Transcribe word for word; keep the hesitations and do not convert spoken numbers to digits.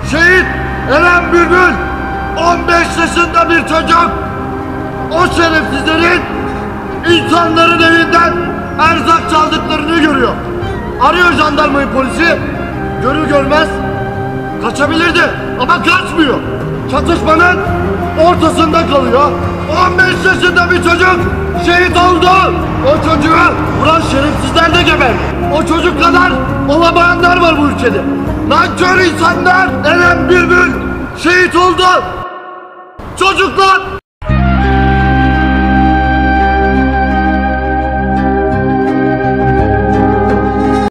Şehit Eren Bülbül on beş yaşında bir çocuk. O şerefsizlerin insanların evinden erzak çaldıklarını görüyor. Arıyor jandarmayı, polisi. Görür görmez kaçabilirdi ama kaçmıyor. Çatışmanın ortasında kalıyor. on beş yaşında bir çocuk şehit oldu. O çocuğu vuran şerefsizler de geberdi. O çocuk kadar olamayanlar var bu ülkede. Nankör insanlar. Eren Bülbül şehit oldu. Çocuklar